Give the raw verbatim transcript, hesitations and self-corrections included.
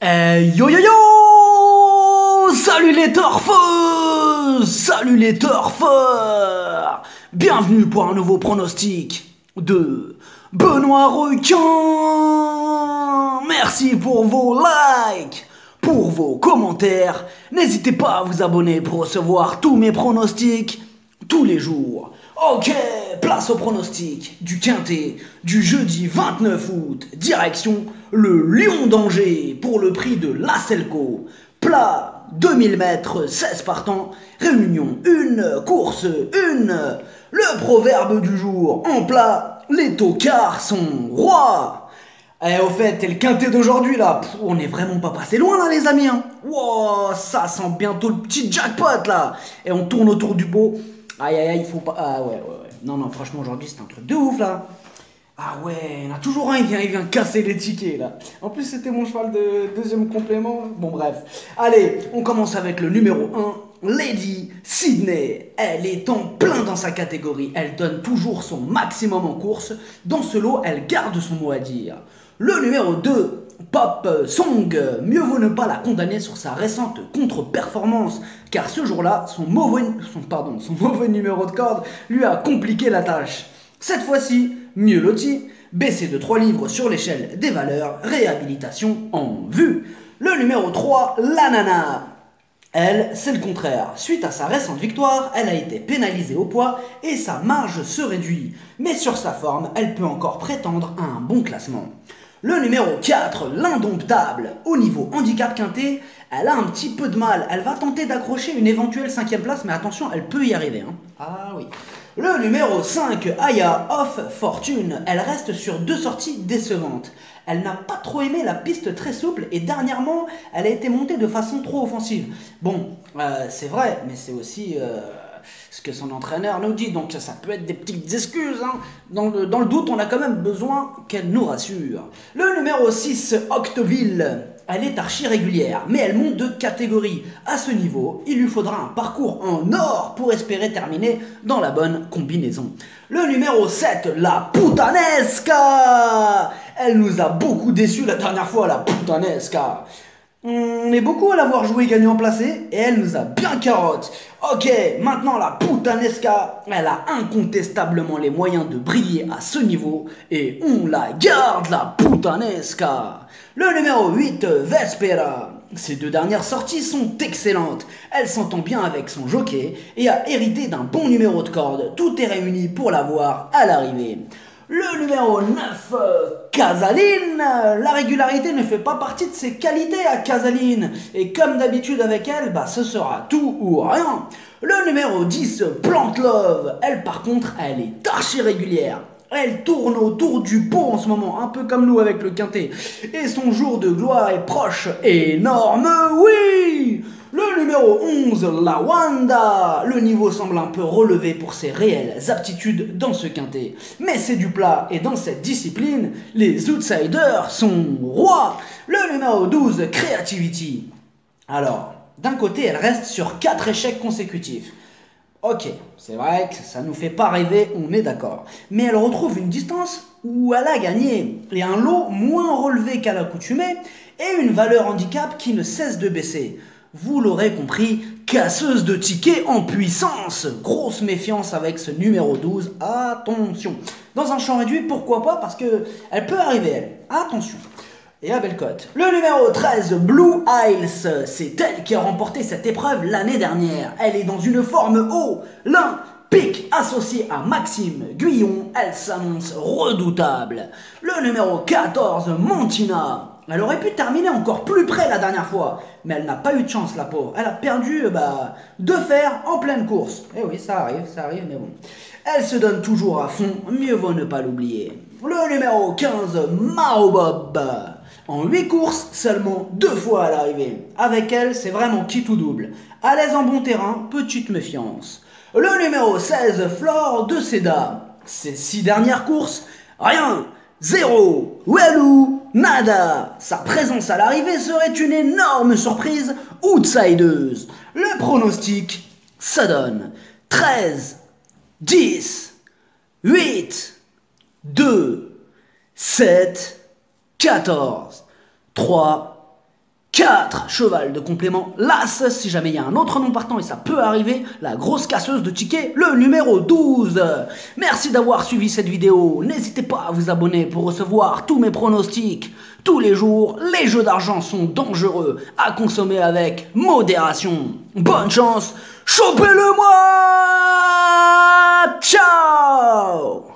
Hey, yo yo yo! Salut les turfeux! Salut les turfeurs! Bienvenue pour un nouveau pronostic de Benoît Requin! Merci pour vos likes, pour vos commentaires. N'hésitez pas à vous abonner pour recevoir tous mes pronostics tous les jours. Ok, place au pronostic du Quintet du jeudi vingt-neuf août. Direction le Lion d'Angers pour le prix de l'Acelco. Plat deux mille mètres, seize partants. Réunion une, course une. Le proverbe du jour en plat, les tocards sont rois. Eh, au fait, c'est le Quintet d'aujourd'hui là. Pff, on est vraiment pas passé loin là, les amis. Hein. Wow, ça sent bientôt le petit jackpot là. Et on tourne autour du pot. Aïe aïe aïe, il faut pas. Ah ouais, ouais, ouais. Non, non, franchement, aujourd'hui, c'est un truc de ouf là. Ah ouais, il y en a toujours un, il vient, il vient casser les tickets là. En plus, c'était mon cheval de deuxième complément. Bon, bref. Allez, on commence avec le numéro un. Lady Sydney. Elle est en plein dans sa catégorie. Elle donne toujours son maximum en course. Dans ce lot, elle garde son mot à dire. Le numéro deux. Pop Song, mieux vaut ne pas la condamner sur sa récente contre-performance, car ce jour-là, son mauvais, son, pardon, son mauvais numéro de corde lui a compliqué la tâche. Cette fois-ci, mieux loti, baissé de trois livres sur l'échelle des valeurs, réhabilitation en vue. Le numéro trois, la Nana. Elle, c'est le contraire. Suite à sa récente victoire, elle a été pénalisée au poids et sa marge se réduit. Mais sur sa forme, elle peut encore prétendre à un bon classement. Le numéro quatre, l'indomptable. Au niveau handicap quintet, elle a un petit peu de mal. Elle va tenter d'accrocher une éventuelle cinquième place, mais attention, elle peut y arriver. Hein. Ah oui. Le numéro cinq, Aya of Fortune. Elle reste sur deux sorties décevantes. Elle n'a pas trop aimé la piste très souple et dernièrement, elle a été montée de façon trop offensive. Bon, euh, c'est vrai, mais c'est aussi... Euh... ce que son entraîneur nous dit, donc ça peut être des petites excuses. Hein. Dans, le, dans le doute, on a quand même besoin qu'elle nous rassure. Le numéro six, Octoville, elle est archi régulière, mais elle monte de catégorie. À ce niveau, il lui faudra un parcours en or pour espérer terminer dans la bonne combinaison. Le numéro sept, la Putanesca. Elle nous a beaucoup déçus la dernière fois, la Putanesca. On est beaucoup à l'avoir joué gagnant placé et elle nous a bien carotte. Ok, maintenant la Putanesca, elle a incontestablement les moyens de briller à ce niveau et on la garde, la Putanesca. Le numéro huit, Vespera. Ses deux dernières sorties sont excellentes. Elle s'entend bien avec son jockey et a hérité d'un bon numéro de corde. Tout est réuni pour l'avoir à l'arrivée. Le numéro neuf, Casaline. La régularité ne fait pas partie de ses qualités à Casaline. Et comme d'habitude avec elle, bah, ce sera tout ou rien. Le numéro dix, Plante Love. Elle par contre, elle est archi régulière. Elle tourne autour du pot en ce moment, un peu comme nous avec le Quintet. Et son jour de gloire est proche. Énorme, oui! Le numéro onze, la Wanda. Le niveau semble un peu relevé pour ses réelles aptitudes dans ce Quintet. Mais c'est du plat et dans cette discipline, les outsiders sont rois. Le numéro douze, Creativity. Alors, d'un côté, elle reste sur quatre échecs consécutifs. Ok, c'est vrai que ça nous fait pas rêver, on est d'accord. Mais elle retrouve une distance où elle a gagné, et un lot moins relevé qu'à l'accoutumée, et une valeur handicap qui ne cesse de baisser. Vous l'aurez compris, casseuse de tickets en puissance. Grosse méfiance avec ce numéro douze, attention. Dans un champ réduit, pourquoi pas, parce que elle peut arriver, elle. Attention. Et à belle cote. Le numéro treize, Blue Isles, c'est elle qui a remporté cette épreuve l'année dernière. Elle est dans une forme haut, l'un pic associé à Maxime Guyon, elle s'annonce redoutable. Le numéro quatorze, Montina. Elle aurait pu terminer encore plus près la dernière fois, mais elle n'a pas eu de chance, la pauvre. Elle a perdu bah, deux fers en pleine course. Eh oui, ça arrive, ça arrive, mais bon. Elle se donne toujours à fond, mieux vaut ne pas l'oublier. Le numéro quinze, Maobob. En huit courses, seulement deux fois à l'arrivée. Avec elle, c'est vraiment qui tout double. À l'aise en bon terrain, petite méfiance. Le numéro seize, Flore de Seda. Ses six dernières courses, rien, zéro, Walou, nada. Sa présence à l'arrivée serait une énorme surprise outsideuse. Le pronostic, ça donne treize, dix, huit, deux, sept, quatorze, trois, quatre, cheval de complément, l'As, si jamais il y a un autre nom partant et ça peut arriver, la grosse casseuse de tickets, le numéro douze. Merci d'avoir suivi cette vidéo, n'hésitez pas à vous abonner pour recevoir tous mes pronostics. Tous les jours, les jeux d'argent sont dangereux, à consommer avec modération. Bonne chance, chopez-le moi. Ciao.